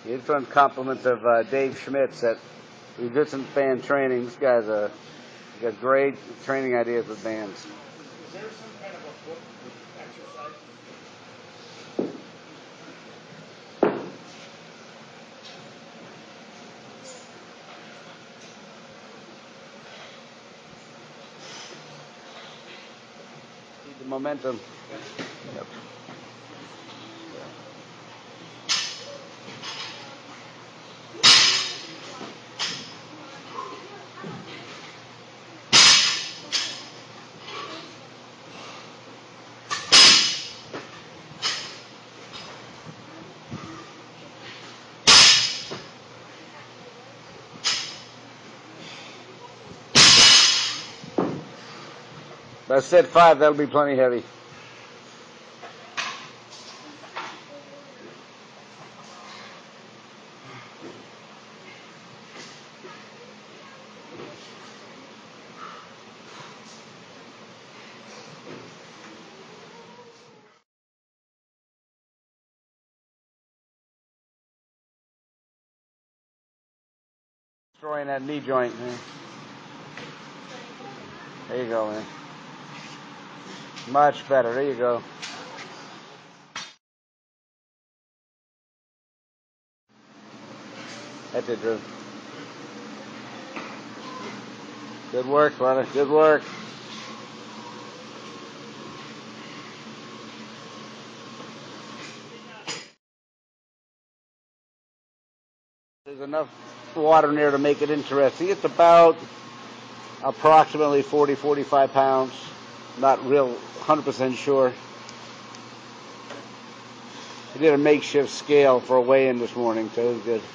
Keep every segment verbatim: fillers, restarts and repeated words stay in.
Here's some compliments of uh, Dave Schmitz at resistance band training. This guy's a he got great training ideas with bands. Is there some kind of a book with exercises? Need the momentum. Yep. I said five, that'll be plenty heavy. Destroying that knee joint, man. There you go, man. Much better. There you go. That did good. Good work, brother. Good work. There's enough water in there to make it interesting. It's about approximately forty, forty-five pounds. Not real one hundred percent sure. We did a makeshift scale for a weigh-in this morning, so it was good.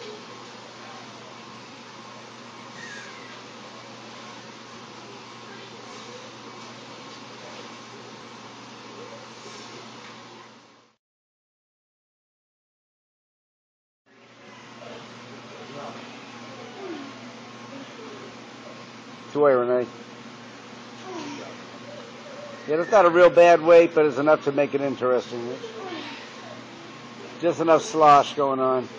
It's away, Renee. Yeah, that's not a real bad weight, but it's enough to make it interesting. Just enough slosh going on.